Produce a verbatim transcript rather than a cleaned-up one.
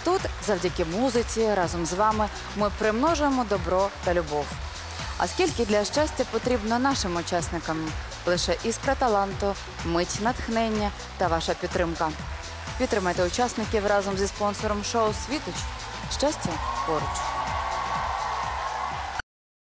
тут, завдяки музиці, разом з вами ми примножуємо добро та любов. А скільки для щастя потрібно нашим учасникам? Лише іскра таланту, мить натхнення та ваша підтримка. Підтримайте учасників разом зі спонсором шоу «Світоч». Щастя поруч.